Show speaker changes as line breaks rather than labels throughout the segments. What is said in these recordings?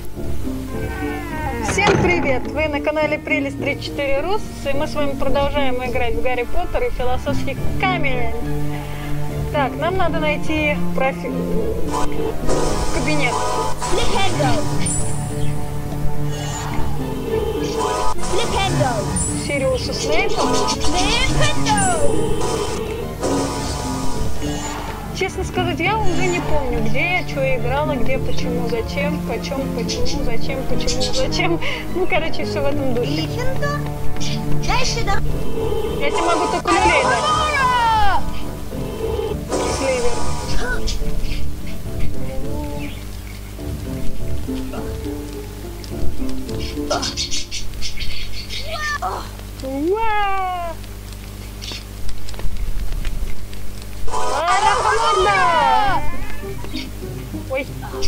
Всем привет! Вы на канале Прелесть 34 Рус, и мы с вами продолжаем играть в Гарри Поттер и Философский камень. Так, нам надо найти кабинет. Сириуса Снейпа. Честно сказать, я уже не помню, где я, что играла, где, почему, зачем, почем, почему, зачем, почему, зачем. Ну, короче, все в этом духе. Я тебе могу только люлей дать. Сливер. Уа! Анаконда! Ой.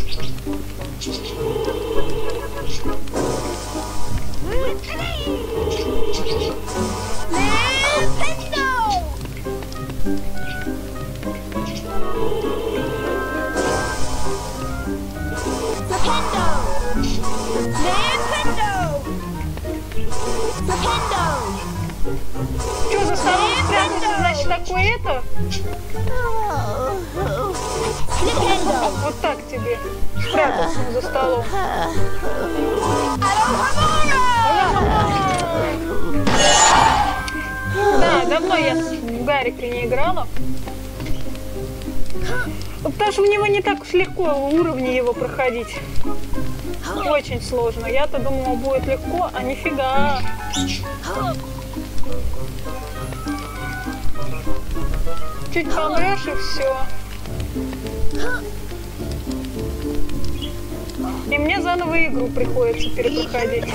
Что за столом спрятался, значит, такое это? Вот так тебе спрятался за столом. Да, давно я в Гарика не играла. Потому что в него не так уж легко уровни его проходить. Очень сложно. Я-то думала, будет легко, а нифига. Чуть помрешь и все. И мне заново игру приходится перепроходить.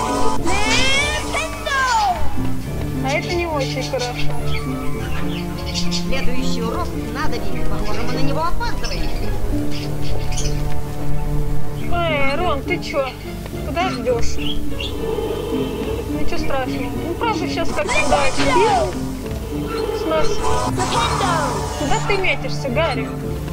А это не очень хорошо.
Следующий урок надо бить. Похоже, мы на него опаздываем.
Эй, Рон, ты чё? Куда ждешь? Ничего страшного. Ну, правда, сейчас, как всегда, экспир. С нас... Куда ты метишься, Гарри?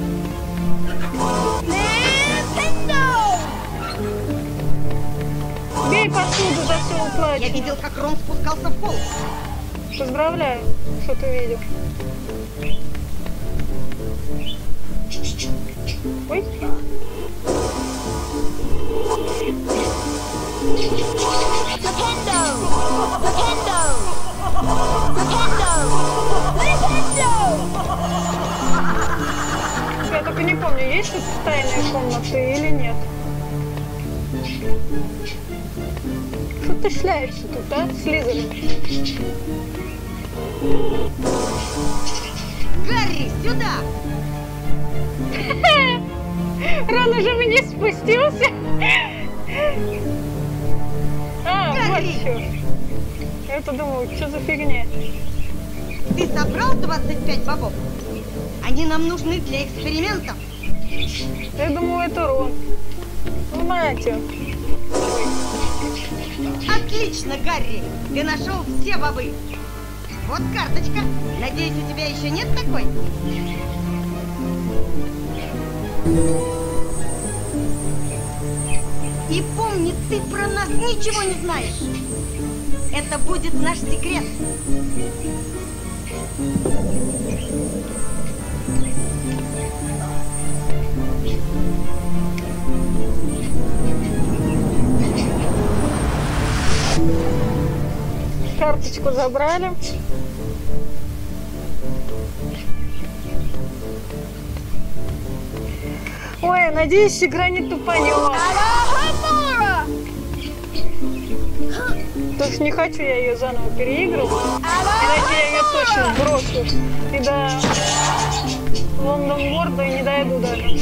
Бей посуду, за все уплачено.
Я видел, как Рон спускался в пол.
Поздравляю, что ты видел. Ой. Я только не помню, есть тут тайные комнаты или нет. Что ты шляешься тут, а, Слизерин?
Гарри, сюда!
Рон уже вниз спустился. А, вот что. Я-то думаю, что за фигня?
Ты собрал 25 бобов? Они нам нужны для экспериментов.
Я думаю, это Рон. Знаете.
Отлично, Гарри! Ты нашел все бобы. Вот карточка. Надеюсь, у тебя еще нет такой? И помни, ты про нас ничего не знаешь. Это будет наш секрет.
Карточку забрали. Ой, надеюсь, игра не тупанет. Потому что не хочу я ее заново переигрывать. Иначе я ее точно сброшу. И до Лондон-Ворда и не дойду даже.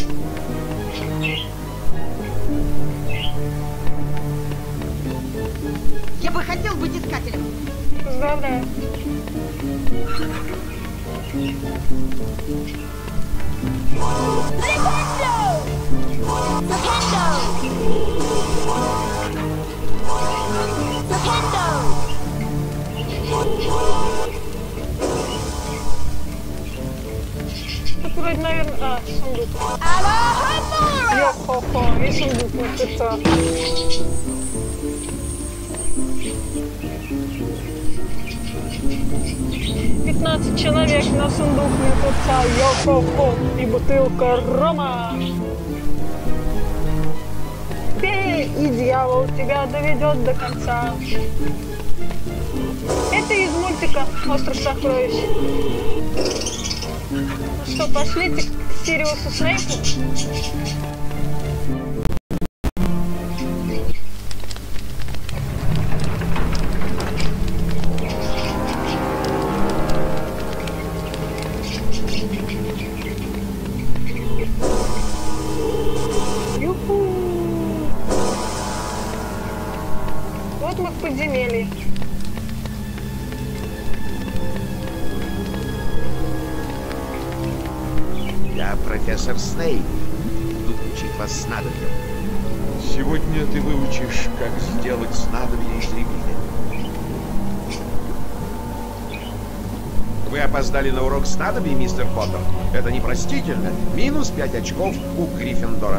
Я бы хотел быть искателем.
Поздравляю. Тут вроде, наверное... А, сундук. Йо-хо-хо, и сундук мертвеца. 15 человек на сундук мертвеца. Йо-хо-хо, и бутылка рома. Пей, и дьявол тебя доведет до конца. Это из мультика «Остров сокровищ». Ну что, пошлите к Сириусу Снейпу? Юху! Вот мы в подземелье.
Я профессор Снейп. Тут учить вас снадобьям. Сегодня ты выучишь, как сделать снадобье из рябины. Вы опоздали на урок снадобий, мистер Поттер. Это непростительно. Минус 5 очков у Гриффиндора.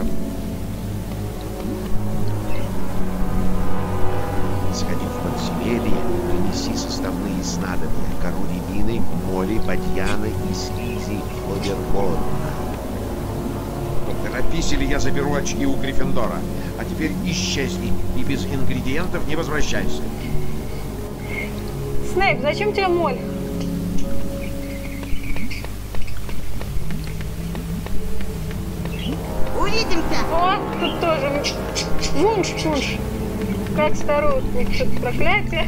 Сходи в подземелье, принеси составные снадобья. Кору рябины, моли, бадьяна и слизи флоберборна. Торопись, или я заберу очки у Гриффиндора. А теперь исчезни и без ингредиентов не возвращайся.
Снейп, зачем тебе моль?
Увидимся!
О, тут тоже вунш-пунш. Как старушник, что-то проклятие.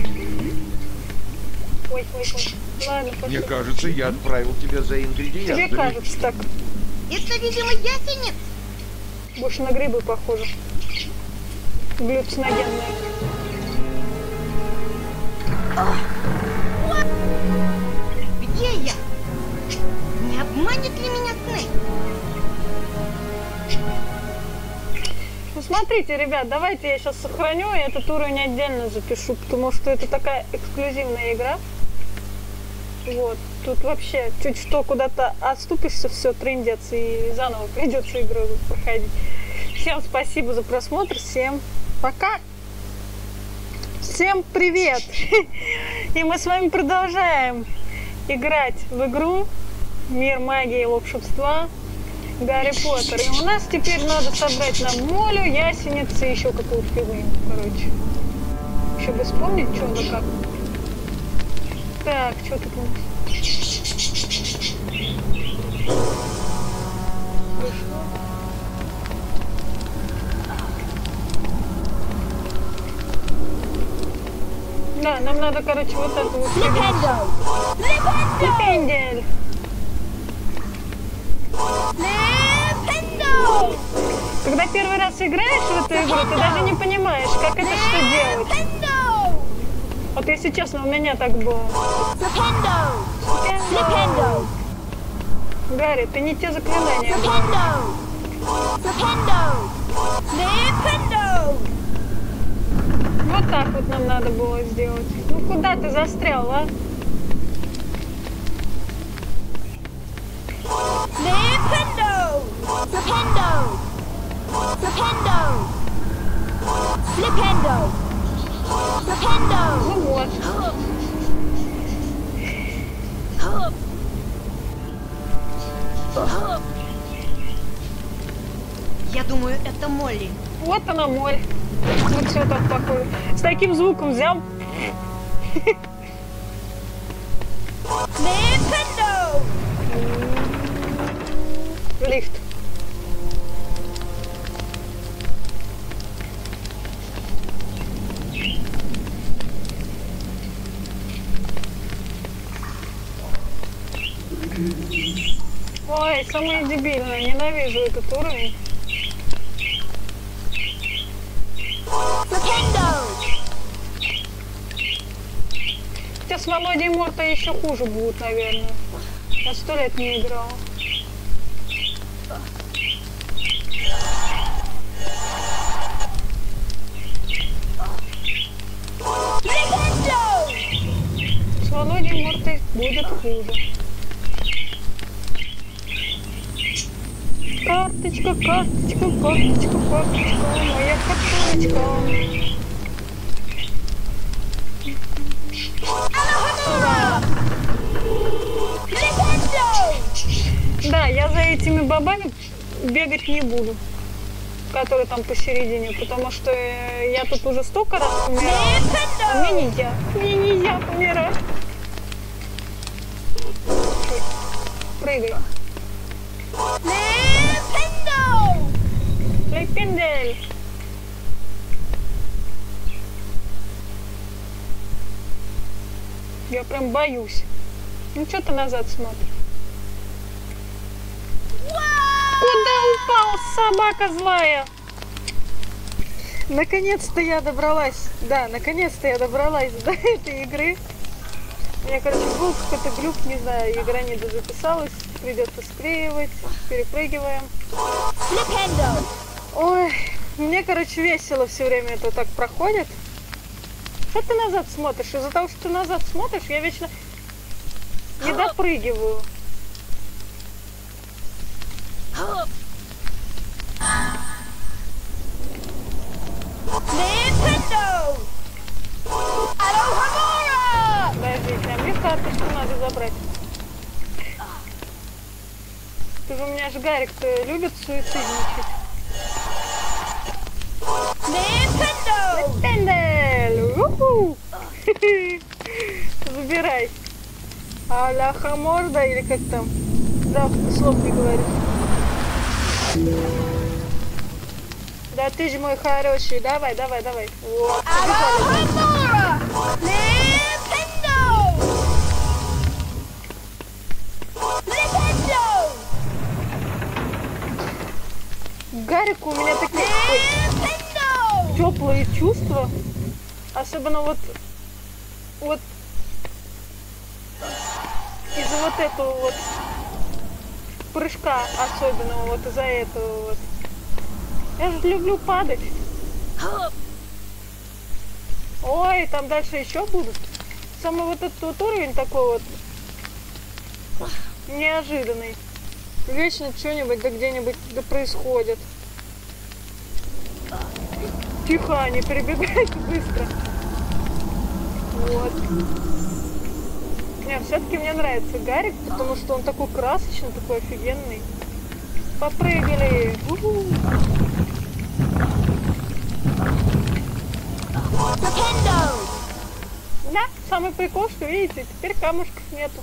Ой. Ладно, пошли.
Мне кажется, я отправил тебя за ингредиентами.
Тебе кажется так.
Это, видимо, ясенец.
Больше на грибы похоже. Галлюциногенные.
Где я? Не обманет ли меня Снейп?
Ну смотрите, ребят, давайте я сейчас сохраню и этот уровень отдельно запишу, потому что это такая эксклюзивная игра. Вот, тут вообще чуть что куда-то отступишься, все трындец, и заново придется игру проходить. Всем спасибо за просмотр, всем пока! Всем привет! И мы с вами продолжаем играть в игру «Мир магии и волшебства» Гарри Поттер. И у нас теперь надо собрать нам молю, ясеницы и еще какую-то фигню, короче. Еще бы вспомнить, что да как. Так, что тут у нас? Да, нам надо, короче, вот это вот. Слипендель! Когда первый раз играешь в эту игру, ты даже не понимаешь, как это что делать. Вот если честно, у меня так было. Гарри, ты не те заклинания. Вот так вот нам надо было сделать. Ну куда ты застрял, а? Ну вот.
Я думаю, это Молли.
Вот она моль. Вот что там такое. С таким звуком взял. Лифт. Ой, самое дебильное. Ненавижу этот уровень. Хотя с Володей Морта еще хуже будут, наверное. Я 100 лет не играла. С Володей Мортой будет хуже. Карточка. Карточка, карточка, карточка, карточка, моя карточка. Да, я за этими бабами бегать не буду, которые там посередине, потому что я тут уже столько раз умирала, а мне нельзя помирать. Прыгай. Лепендель. Я прям боюсь. Ну что ты назад смотришь? Куда упал, собака злая? Наконец-то я добралась. Да, наконец-то я добралась до этой игры. У меня, короче, был какой-то глюк, не знаю, игра не дозаписалась. Придется склеивать. Перепрыгиваем. Ой, мне, короче, весело все время это так проходит. Что ты назад смотришь? Из-за того, что ты назад смотришь, я вечно не допрыгиваю. Подождите, а мне карточку надо забрать. Ты же у меня же Гарик-то любит суицидничать. Забирай. Аляха морда или как там? Да, слов не говорю. Да ты же мой хороший. Давай, давай, давай. Вот. Гарику у меня такие теплые чувства. Особенно вот из-за вот этого вот прыжка особенного, вот из-за этого вот. Я же люблю падать. Ой, там дальше еще будут. Самый вот этот вот уровень такой вот неожиданный. Вечно что-нибудь да где-нибудь да происходит. Тихо, они перебегают быстро. Вот. Нет, все-таки мне нравится Гарик, потому что он такой красочный, такой офигенный. Попрыгали. Да, самый прикол, что видите, теперь камушков нету.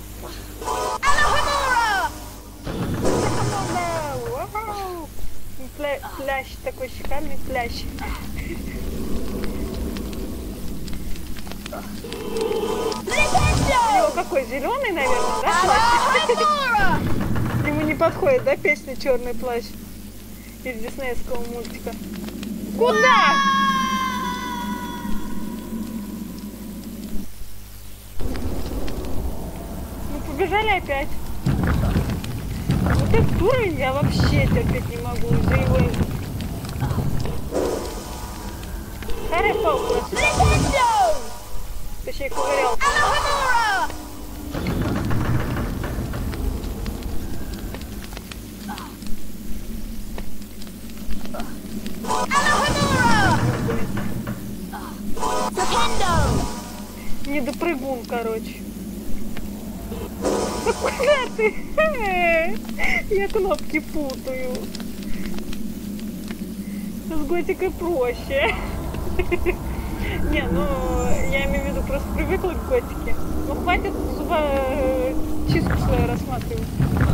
Вау! Пляж, такой шикарный пляж. У него какой зеленый, наверное, да, плащ? Ему не подходит, да, песня «Черный плащ» из диснеевского мультика. Куда? Ну, побежали опять. Вот этот уровень я вообще терпеть не могу из-за его... Старая палка. Точнее, ковырялка. Недопрыгун, короче. Куда ты? Я кнопки путаю. С Готикой проще. Не, ну я имею в виду, просто привыкла к Готике. Ну хватит чистку свою рассматривать.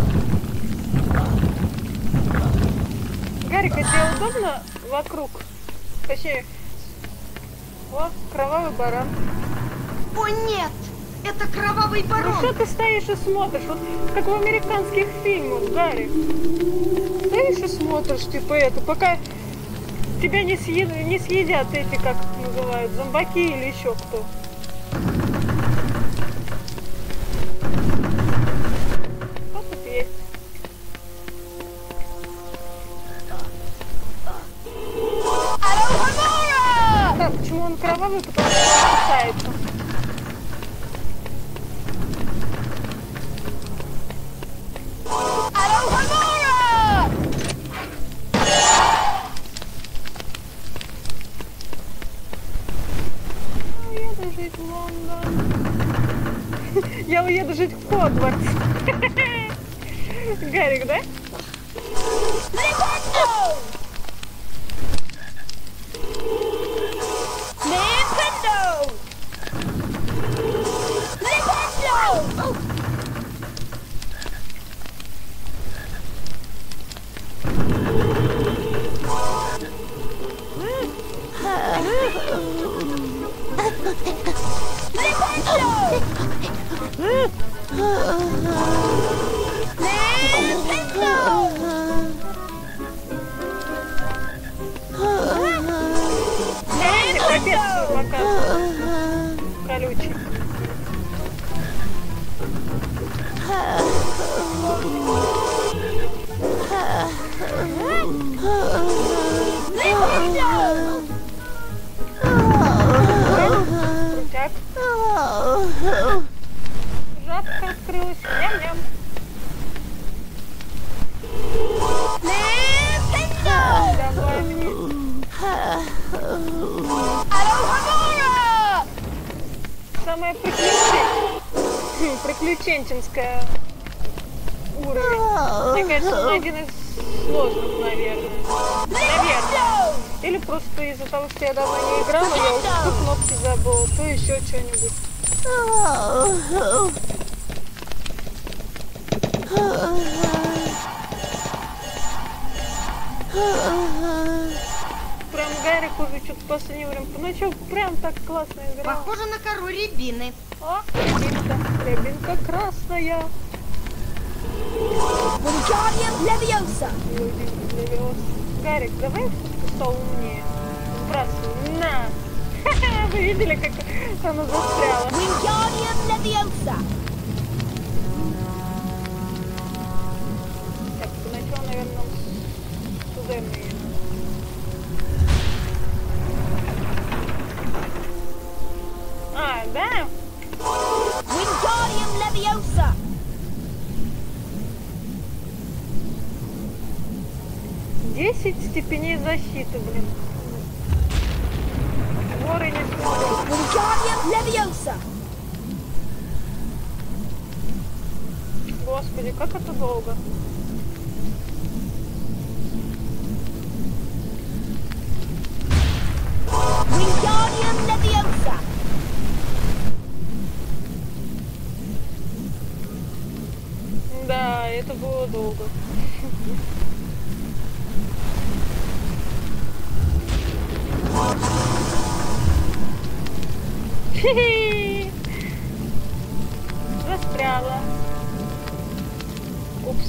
Гарик, а тебе удобно вокруг? Точнее, о, кровавый баран.
О нет! Это кровавый барон!
Ну что ты стоишь и смотришь? Вот как в американских фильмах, Гарик. Стоишь и смотришь, типа это, пока тебя не съедят эти, как их называют, зомбаки или еще кто. Что тут есть? Да, почему он кровавый? Потому что он кусается. уедет в Лондон. Я уеду жить в Хогвартс. Гарик, да? Капец, показывает. Колючий. Крутяк. Жабка открылась. Ням-ням. Давай мне. Самая приключенческая уровень. Мне кажется, он один из сложных, наверное. Наверное. Или просто из-за того, что я давно не играла, я уже то кнопки забыла, то еще что-нибудь. Прям Гарик уже что-то в последнее время. Ну что, прям так классно играл.
Похоже на кору рябины.
О, рябинка. Рябинка красная.
Левиоса.
Гарик, давай стол умнее. Сбрасывай. На. Вы видели, как она застряла? Так, сначала, наверное, туда мы. А, да?
Wingardium Leviosa.
Десять степеней защиты, блин. Воры не смотрят.
Wingardium Leviosa.
Господи, как это долго.
Wingardium Leviosa.
Да, это было долго. Застряла. Упс.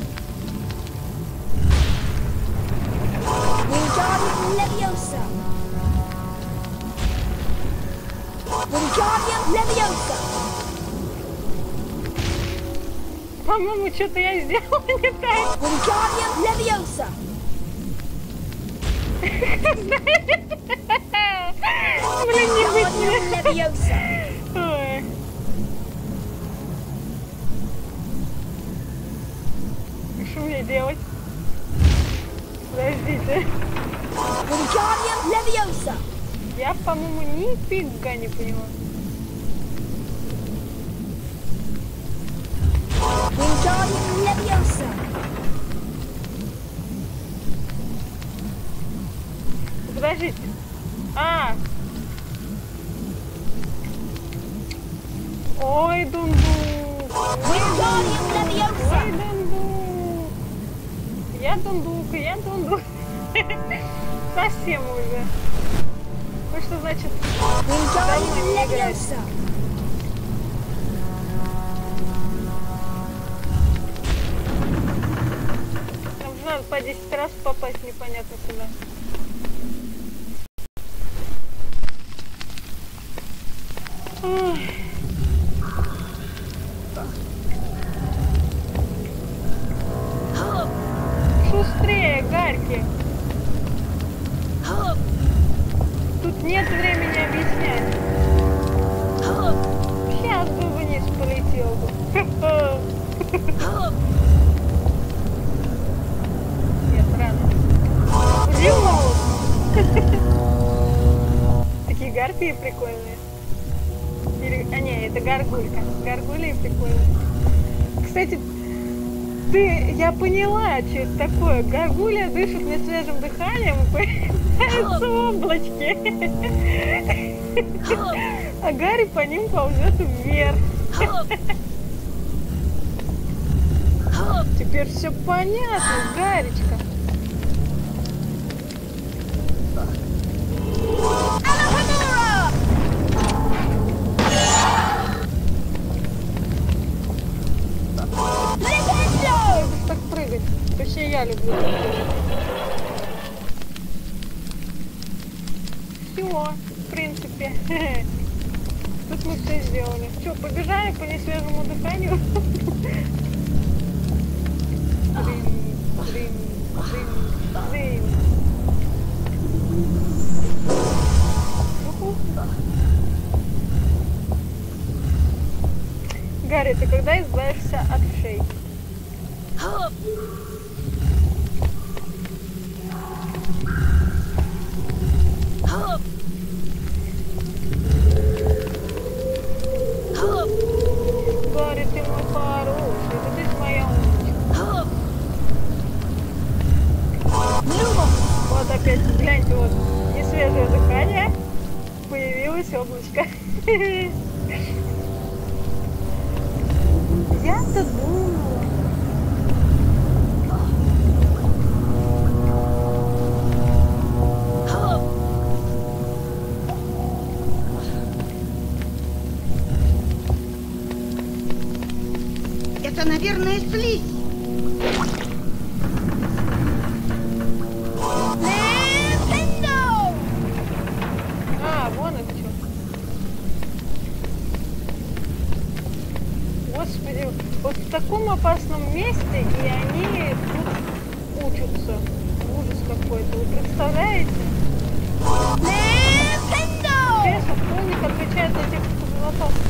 Wingardium Leviosa. Wingardium Leviosa.
По-моему, что-то я сделала не так.
Wingardium Leviosa.
Блин, не быть
Wingardium Leviosa.
Ой. Что мне делать? Подождите.
Wingardium Leviosa.
Я, по-моему, нифига не поняла.
Wingardium Leviosa.
Подождите. А! Ой, дундук!
Wingardium Leviosa.
Ой, дундук! Я дундук. Совсем уже. Ну что значит?
Wingardium Leviosa.
Нам же надо по 10 раз попасть непонятно куда. Ой. Шустрее, Гарьки! Тут нет времени объяснять. Сейчас бы вниз полетел бы. Нет, рано. Такие гарпии прикольные. А не, это горгулька. Горгулья прикольно. Кстати, я поняла, что это такое. Горгулья дышит несвежим дыханием и появляются облачки. А Гарри по ним ползет вверх. Теперь все понятно, Гаречка. Так прыгать. Точнее, я люблю. Все, в принципе. Тут мы все сделали. Что, побежали по несвежему дыханию? Блин. Гарри, ты когда избавишься от шеи? Гарри, ты мой хороший, это ты моя умничка. Вот опять, гляньте, вот несвежее дыхание, появилось облачко. Я-то думала.
Это, наверное, слизь.
А, вон это что. Господи, вот в таком опасном месте, и они тут учатся. Ужас какой-то, вы представляете? Интересно, кто у них отвечает за технику безопасности?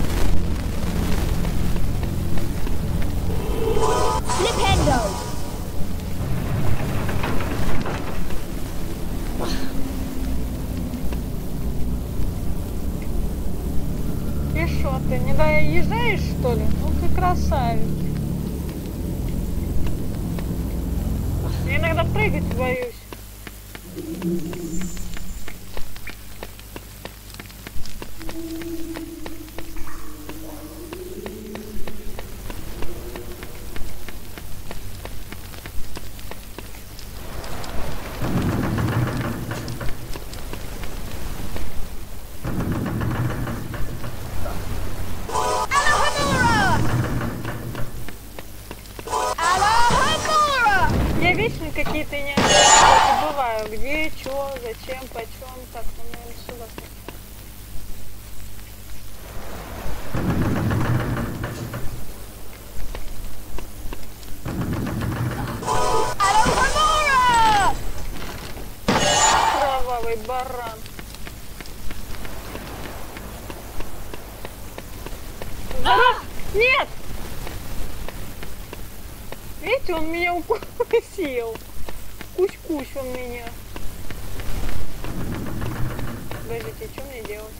И шо, ты не доезжаешь, что ли? Ну ты красавец. Я иногда прыгать боюсь. Я вечно какие-то не забываю, где, что, зачем, почем. Так, ну, наверное, сюда сначала. Кровавый баран. Здоров! Нет! Видите, он меня укусил. Кусь-кусь он меня. Подождите, что мне делать?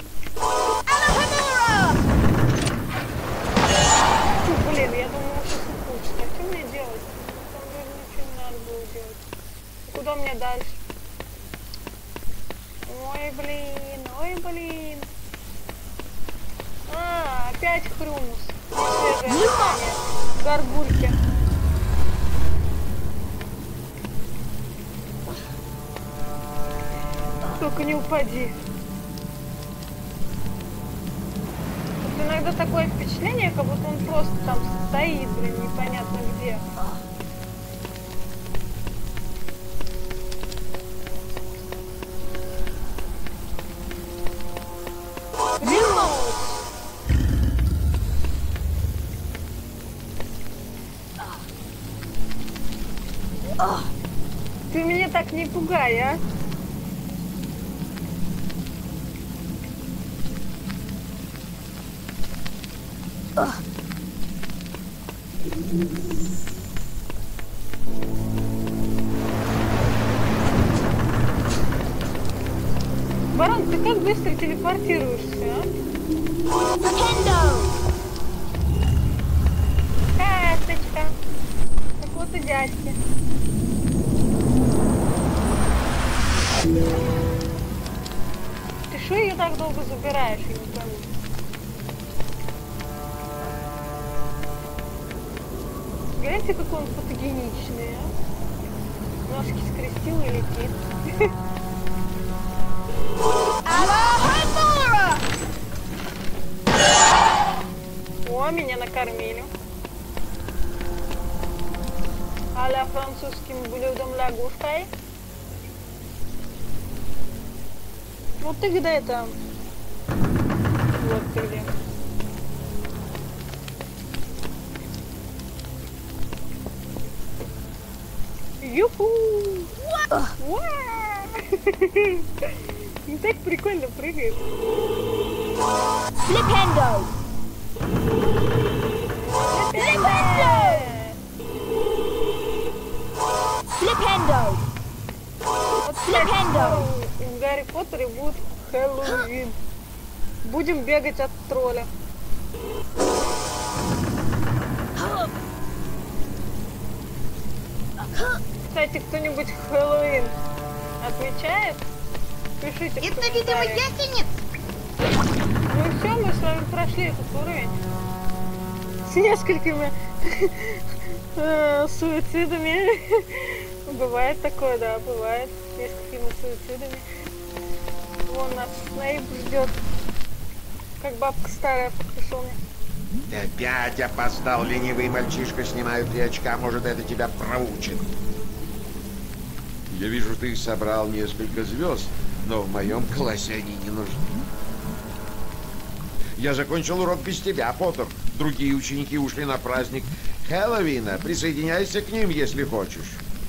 Фу, блин, я думала, что укусит. А что мне делать? Там вроде ничего не надо было делать. Куда мне дальше? Ой, блин. А, опять хрюмус. Несвежее дыхание. Горгульки. Только не упади. Вот иногда такое впечатление, как будто он просто там стоит, блин, непонятно где. Ты меня так не пугай, а? Баран, ты как быстро телепортируешься, а? Карточка. Так вот и дядьки. Ты что ее так долго забираешь, я не пойму. Гляньте, какой он фотогеничный, а? Ножки скрестил и летит. О, меня накормили. А-ля французским блюдом лягушкой. Вот ты где там? Вот ты где. Юху! Не так прикольно прыгает.
Flipendo! Flipendo!
Вот
Flipendo!
в Гарри Поттере будет Хэллоуин. Будем бегать от тролля. Кстати, кто-нибудь Хэллоуин отмечает? Пишите в
Это, видимо,
комментариях.
ясенец.
Ну все, мы с вами прошли этот уровень. С несколькими суицидами. Бывает такое, да, бывает. С несколькими суицидами. Вон нас Снейп ждет. Как бабка старая в капюшоне.
Ты опять опоздал, ленивый мальчишка, снимают 3 очка, может, это тебя проучит. Я вижу, ты собрал несколько звезд, но в моем классе они не нужны. Я закончил урок без тебя, Поттер. Другие ученики ушли на праздник Хэллоуина. Присоединяйся к ним, если хочешь.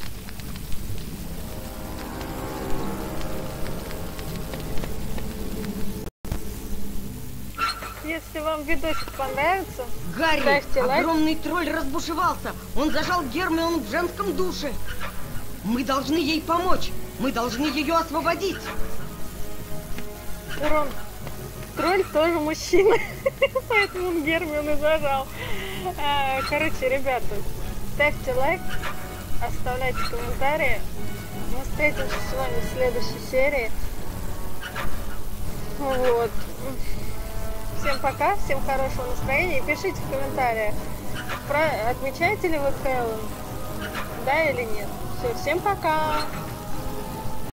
Если вам видосик понравится,
Гарри,
ставьте лайк.
огромный тролль разбушевался. Он зажал Гермиону в женском душе. Мы должны ей помочь. Мы должны ее освободить.
Рон, тролль тоже мужчина, поэтому он Гермиону зажал. Короче, ребята, ставьте лайк, оставляйте комментарии. Мы встретимся с вами в следующей серии. Вот. Всем пока, всем хорошего настроения. И пишите в комментариях, отмечаете ли вы Хэллоуин, да или нет. Все, всем пока.